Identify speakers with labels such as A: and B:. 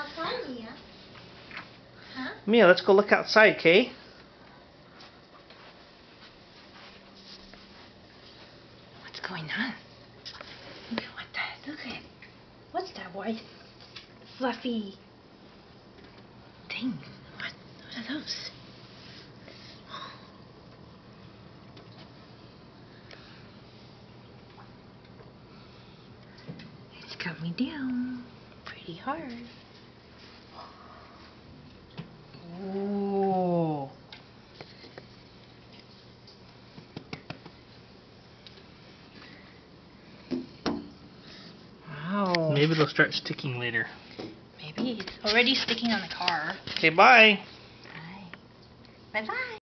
A: outside, Mia. Huh?
B: Mia, let's go look outside, Kay.
A: What's going on? What the? Look at it. What's that white, fluffy thing? What are those? It's got me down pretty hard.
B: Oh.
A: Wow.
B: Maybe it'll start sticking later.
A: Maybe it's already sticking on the car.
B: Okay, bye.
A: Bye. Bye-bye.